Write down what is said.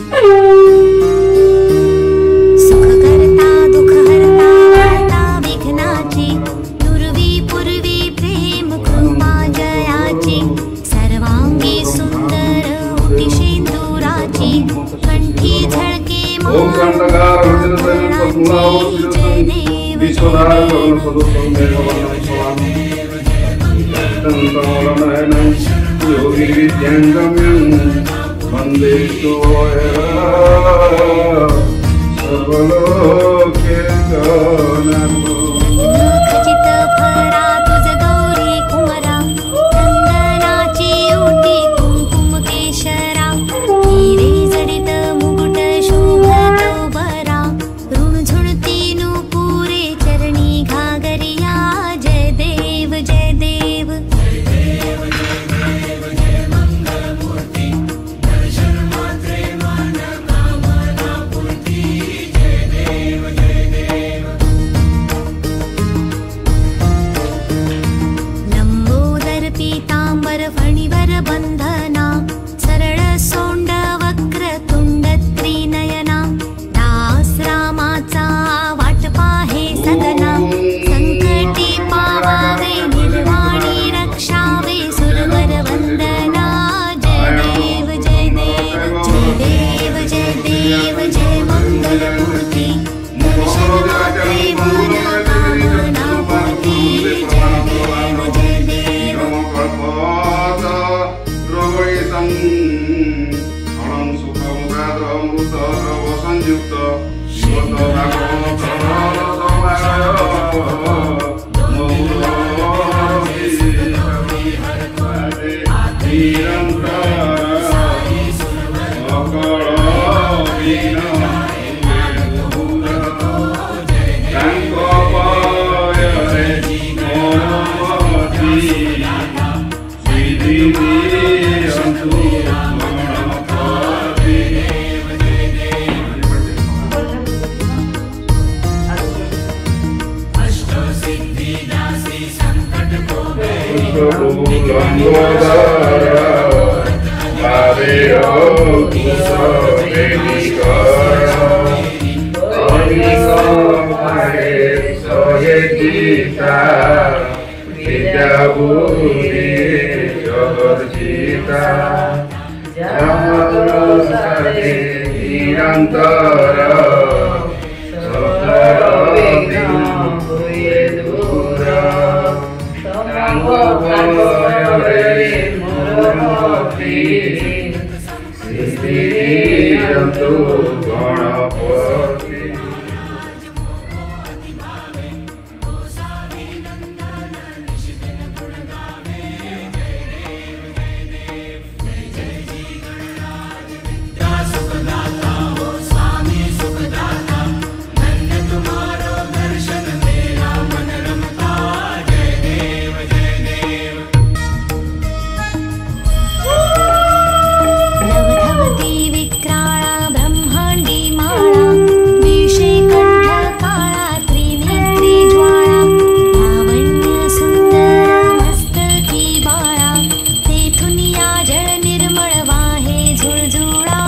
सुखकर्ता दुःखहर्ता वार्ता विघ्नाची दुर्वी पूर्वी प्रेम कृपा जयाची सर्वांगी सुंदर उटिशेंदुराची कंठी झळके खचित फरा तुझ गौरी कुमरा चंदनाची ओटी कुंकुम केशरा हिरे जडित मुकुट शोभतो बरा ऋणझुणती नुपुरे चरणी घागरिया जय देव जय देव लंबोदर पीतांबर फणीवर बंधना सरळ सोंड वक्र तुंड त्रिनयना दास रामाचा वाट पाहे सगना संकटी पावावे निर्वाणी रक्षावे सुरवर वंदना जय देव जय देव जय देव जय देव जय मंगलमूर्ती दर्शन मात्रे मन कामना पूर्ती जय देव जय देव झुळझुळा